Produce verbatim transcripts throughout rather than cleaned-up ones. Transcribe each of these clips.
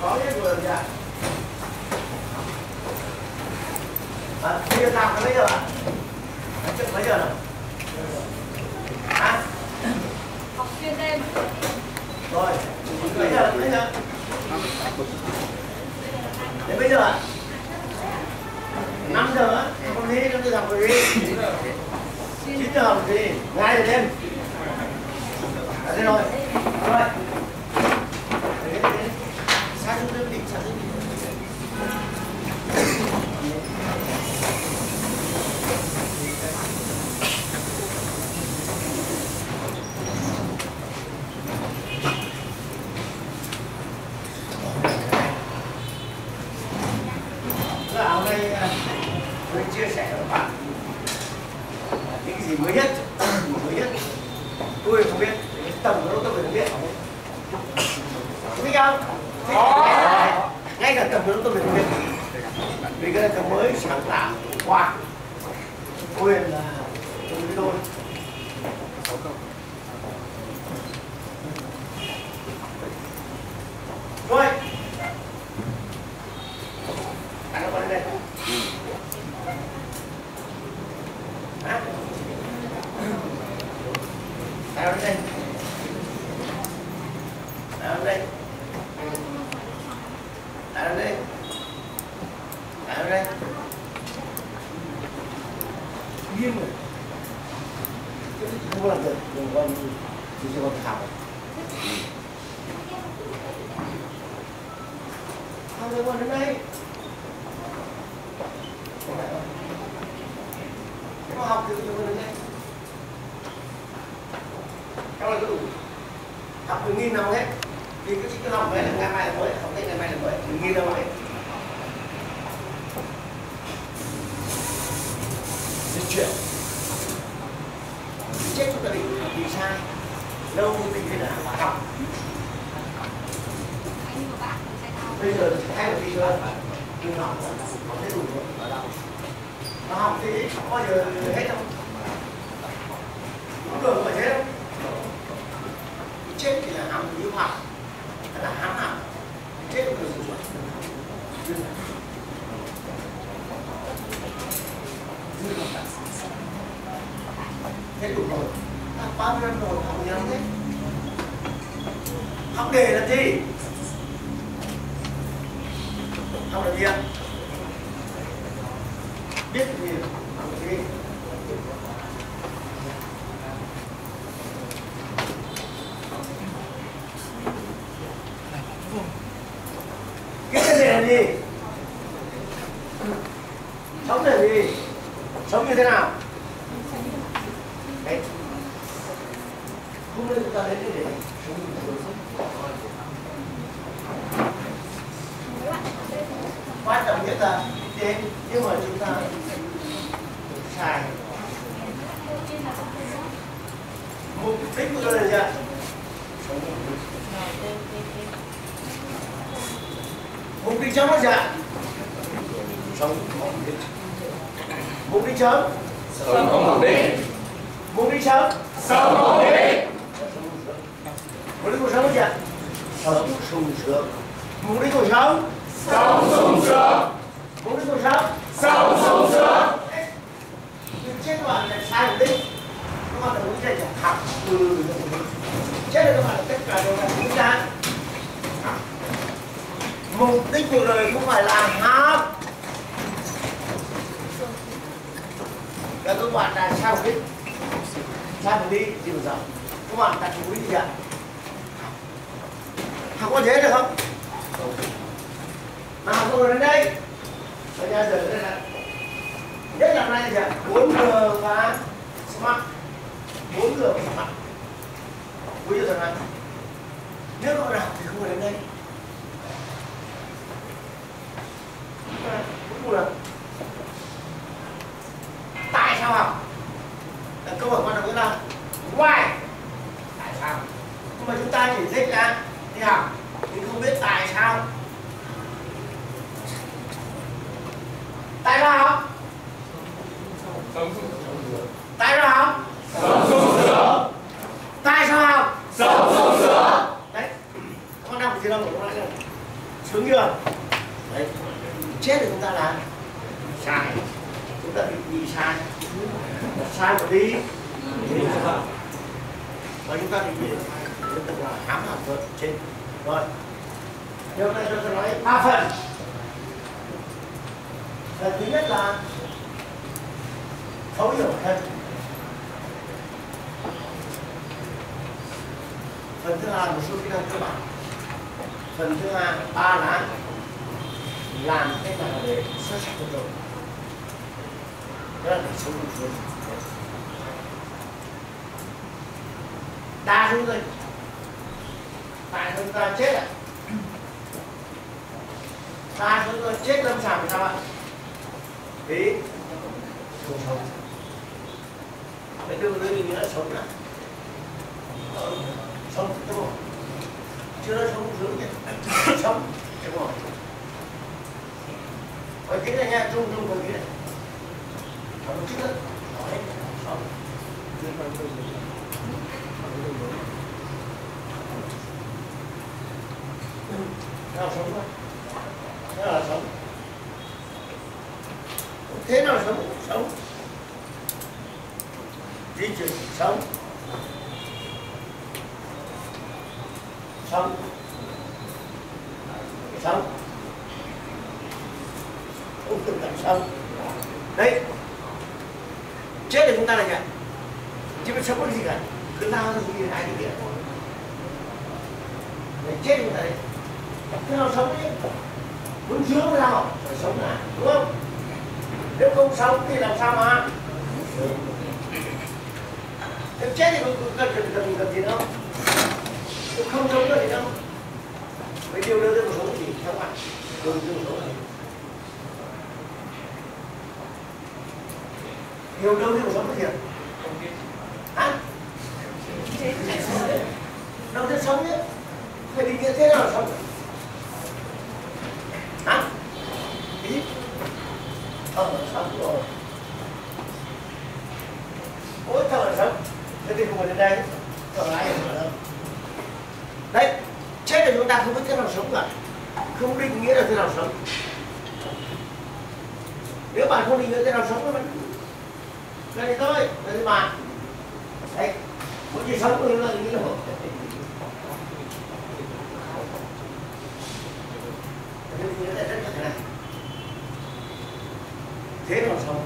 có hết rồi kìa. À, bây giờ làm cái mấy giờ ạ? Trước mấy giờ nào? Hả? Học xuyên đêm. Rồi, mấy giờ? Mấy giờ? Đến bây giờ ạ? năm giờ á? Không đi, năm giờ học rồi đi. chín giờ học gì? Ngay rồi đêm. Đã thế rồi. Rồi. Sáng chúng tôi định sáng chúng tôi. Hôm nay tôi chia sẻ với các bạn những cái gì mới nhất, mới nhất tôi không biết, tổng của tôi không biết, không biết không? Có. Ngay cả tổng của tôi không biết, vì cái này cái mới sáng tạo qua quyền là tôi với tôi. Rồi. Anh có đây. Hả? Anh ở đây. Anh ở đây. Anh ở đây. Anh ở đây. Nghiêm rồi. Không có làm được, đừng con chỉ cho con thảo. Không được con đến đây. Nó học thì tôi lên đây. Các bạn có đủ học từ nghìn năm hết. Thì cứ chỉ cứ học vậy là ngày mai là mới, học tới ngày mai là mới, từ nghìn năm hết. Dịch chuyển. Chết chúng ta định vì sai. Đâu thì mình phải là học. Bây giờ thay đổi gì nữa? Đừng học, học thấy đủ rồi. Nó học thì không bao giờ hết đâu. Không được mà chết đâu. Chết thì là hàm yếu học, là hám học. Chết không được sự chuẩn. Thế đủ rồi. Học bao nhiêu năm rồi, học nhiều lắm thế. Học để làm gì? Học làm gì ạ? Biết gì? Học làm gì? Cái này là gì? Sống là gì? Sống như thế nào? Đấy. Hôm nay chúng ta đến để sống như thế nào? Quan trọng nhất là đến, nhưng mà chúng ta sai. Mục đích của tôi là gì ạ? Mục đích sống là gì ạ? Sống có mục đích. Mục đích sống? Sống có mục đích. Mục đích sống? Sống có mục đích. Mục đích của sống là gì ạ? Sống sung sướng. Mục đích của sống? Sống sung sướng. Mục đích của sống? Sống sung sướng. Nhưng chết các bạn lại sai mục đích. Các bạn đừng nghĩ là học từ chết là các bạn tất cả đều là đúng ra. Mục đích cuộc đời không phải là học. Và các bạn đã sai mục đích. Sai mục đích gì bây giờ? Các bạn đặt mục đích gì ạ? Học có dễ được không? Mà học rồi đến đây. Bây giờ giờ đây là nhất là này gì ạ? bốn G và Smart. bốn G và Smart. Bây giờ này. Nếu các bạn học thì không phải đến đây. Cuối cùng là tại sao học? Là câu hỏi quan trọng nhất là why? Tại sao? Nhưng mà chúng ta chỉ thích là đi học nhưng không biết tại sao. Tại sao học? Tại sao học? Sống sung sướng. Tại sao học? Sống sung sướng. Đấy. Con đọc gì đâu? sướng chưa? Đấy, chết thì chúng ta là sai, chúng ta bị bị sai, sai một đi, và chúng ta thì bị tức là hãm học thôi trên. Rồi, thì hôm nay tôi sẽ nói ba phần. Phần thứ nhất là thấu hiểu thân. Phần thứ hai là một số kỹ năng cơ bản. Phần thứ hai ba là làm thế nào để xuất sắc hơn rồi. Đó là để sống được rồi. Đa số người tại chúng ta chết ạ. Đa số người chết lâm sàng thì sao ạ? Vì không sống. Cái đường lối mình đã sống là sống đúng không? Chưa nói sống sướng chứ. Sống đúng không? Còn cái này nha, trung trung còn cái này. Còn một chút nữa. Nói sống. Thế nào sống thôi. Thế nào là sống. Thế nào là sống? Sống. Di chuyển sống. Sống. Sống. Không từng cảm sống. Đấy. Chết thì chúng ta là gì? Chứ mình sống có gì cả. Cứ lao ra gì ai đi kia. Để chết thì chúng ta đấy. Thế nào sống ấy? Muốn sướng mới nào? Phải sống là, đúng không? Nếu không sống thì làm sao mà? Nếu chết thì cần cần cần cần gì đâu? Nếu không sống được thì đâu? Vậy điều đưa ra một sống gì? Không ạ? Điều đưa ra một sống gì? Điều đưa ra một sống gì? Hả? Đâu thể sống nhé? Vậy thì thế nào là sống? Hả? Ý? Thở là sống rồi. Ôi thở là sống. Thế thì không phải đến đây. Thở là ai thở đâu. Đấy. Chết là chúng ta không biết thế nào sống cả. Không định nghĩa là thế nào sống. Nếu bạn không định nghĩa thế nào sống thì cái này thôi. Cái này bạn. Đấy. Một gì sống thì là nghĩ là một. Thế nào sống?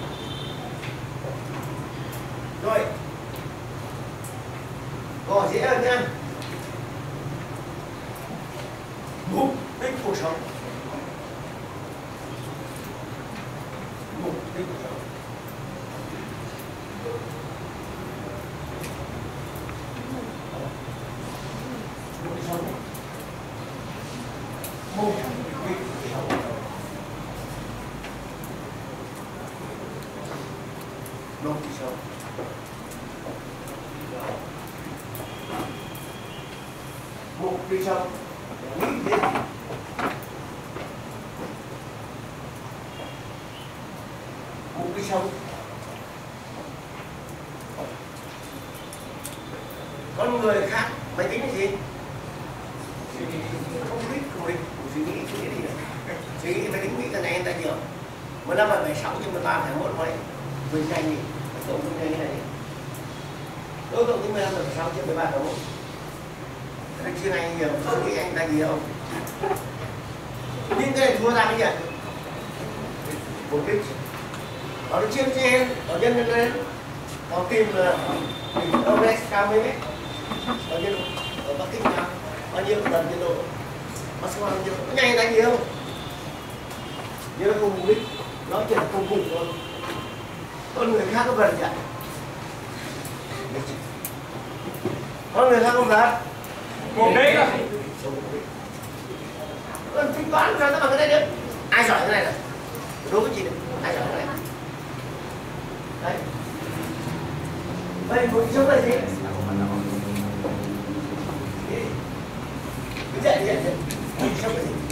Rồi. Câu hỏi dễ hơn nha. Mục đích cuộc sống. Mục đích cuộc sống. Mục đích sống. Mục đích sống. Mục đích sống. Mục đích sống. Nghĩ đến mục đích sống. Con người khác máy tính cái gì? Không biết, không biết, suy nghĩ, suy nghĩ gì nữa. Suy nghĩ máy tính nghĩ cái này người ta nhiều. mười lăm, mười sáu, mười ba, mười một, mười Vinh nhanh gì? Tổng Vinh nhanh cái này. Đối tượng mười lăm, mười sáu, mười ba, mười một. Cái này chưa anh nhiều, suy nghĩ anh ta nhiều. Nhưng cái này thua ra cái gì? Mục đích. Ở nó chiêm trên, ở nhân nhân lên. Nó tìm là đâu đấy cao mấy mét. Ở nhiệt độ, ở Bắc Kinh nào? Bao nhiêu lần nhiệt độ? Moscow bao nhiêu? Nó nhanh ra nhiều. Nhưng nó không mục đích. Nó chỉ là công cụ thôi. Con người khác có cần vậy? Con người khác không cần. Mục đích à? Con tính toán cho nó bằng cái này được. Ai giỏi cái này này? Đố cái gì được? Ai giỏi cái này? Đấy. Vậy mục đích sống là gì? Cái dạy gì vậy? Mục đích sống là gì?